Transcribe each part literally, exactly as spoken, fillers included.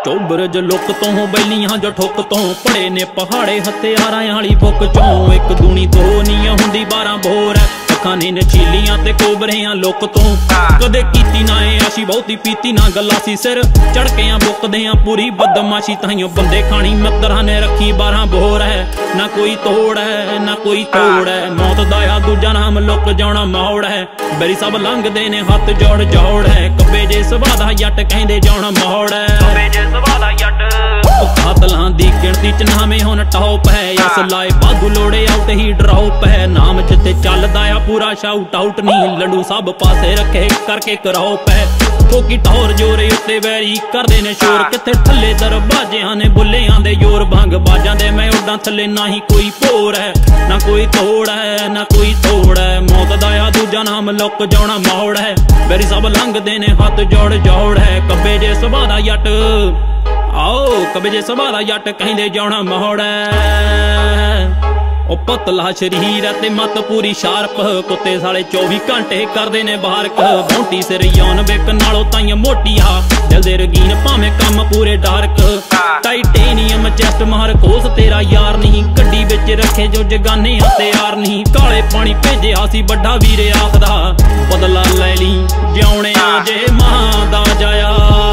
चोबर ज लुक तो बैलियां जो ठुक तो पड़े ने पहाड़े हथियारां वाली बुक चों एक दूनी दो नी हुंदी बारह बोर है खाने ने चीलियां ते कोबरियां लुक तो कदे कीती ना ए आशी बहुती पीती ना गलासी सिर चढ़कियां बुकदियां पूरी बदमाशी ताइयों बंदे खानी मित्रा ने रखी बारह बोर है ना कोई तोड़ है ना कोई तोड़ है मौत दाया दूजा नाम लुक जाना मौड़ है बेरी सब लंघदे ने हथ जोड़ जोड़ है कब्बे जे सभा दा जट कहंदे जाना मौड़ है कब्बे जे सभा दा जट कातलां दी गिणती च नामे हुण टॉप है इस लाए बागू लोड़े आउट ही ड्रॉप है नाम जिते चलदा आ पूरा शाउट आउट नहीं लड्डू सब पासे रखे करके कराओ पै कोकी टौर जोरे उत्ते वैरी करदे ने शोर किथे थल्ले दरवाजियां ने बुल्लियां दे जोर भंग बाजां दे मैं उडां थल्ले ना ही कोई भोर है ना कोई तोड़ है ना कोई तोड़ है मौत दा आ दूजा नाम लुक जाना मौड़ है वैरी सब लंघदे ने हथ जोड़ जोड़ है कब्बे जे सभा दा जट आओ कब्बे जे सभा दा जट कहंदे जाना मौड़ है ओ पतला शरीर ते मत पूरी शार्प कुत्ते साले चौबी घंटे करदे ने बारक बोंटी सिर यौन बेक नालों ताइयां मोटिया दिल दे रगीन भावें कम पूरे डार्क टाइटेनियम चेस्ट मार कोस तेरा यार नहीं गड्डी विच रखे जो जगाने हथियार नहीं काले पानी भेजिया सी बड़ा वीरे आखदा बदला लै ली जिउणे जे मां दा जाया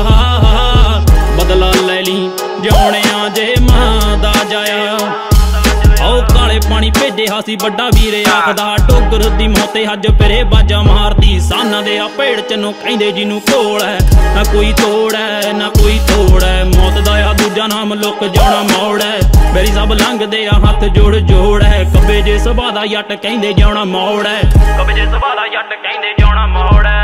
बदला लै ली जिउणे जे मां दा जाया आओ काले पानी भेजे हासी बड़ा वीरे आखदा डोगर दी मौते हज फिरे बाजा मारदी साना दे आ पेड़ चनो कहंदे जिनू कोल है ना कोई तोड़ है ना कोई तोड़ है मौत दा आ दूजा नाम लुक जाना मौड़ है मेरी सब लंघदे आ हथ जोड़ जोड़ है कब्बे जे सभा दा जट कहंदे जाना मौड़ है कब्बे जे सभा दा जट कहंदे जाना मौड़ है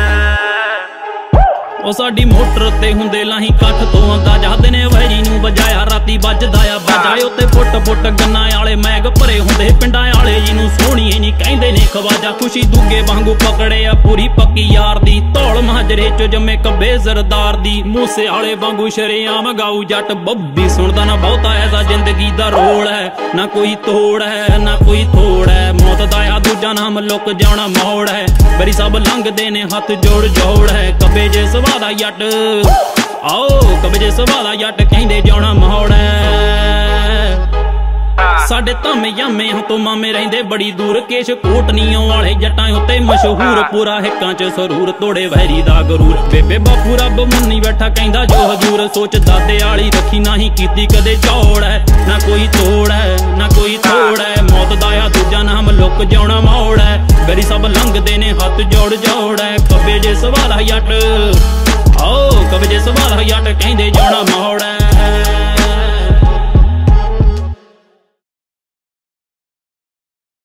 ओ साडी मोटर ते हुंदे लाही कठ तो अंदाजा दिने वैरी नू बजाया राती बजदा आ बजाए उत्ते फुट फुट गन्ना वाले मैग भरे हुंदे पिंडां वाले जिनू सोहणीए नी कहंदे ने खवाजा खुशी दूगे वांगू पकड़े आ पूरी पक्की यार दी धौल माजरे च जम्मे कब्बे सरदार दी मूसे वाले वांगू शरेआम गाऊ जट बब्बी सुनदा ना बहुता ऐसा जिंदगी दा रोल है ना कोई तोड़ है ना कोई तोड़ है मौत दा आ दूजा नाम लुक जाना मौड़ है बरी सब लंघदे ने हथ जोड़ जोड़ है कब्बे जे सभा दा जट आओ कब्बे जे सभा दा जट कहंदे जाना मौड़ है साडे तामे यामे तो मामे रहिंदे बड़ी दूर केश कोटनियों वाले जटां उत्ते मशहूर पूरा हिक्कां च सरूर तोड़े वैरी दा गरूर बेबे बापू रब मुन्नी बैठा कहंदा जो हजूर सोच दादे वाली रखी नाही कीती कदे चौड़ है ना कोई तोड़ है ना कोई तोड़ है मौत दा आ दूजा नाम लुक जाना मौड़ है बेरी सब लंघदे ने हथ जोड़ जोड़ है कब्बे जे सभा दा जट आओ कब्बे जे सभा दा जट कहंदे जाना मौड़ है।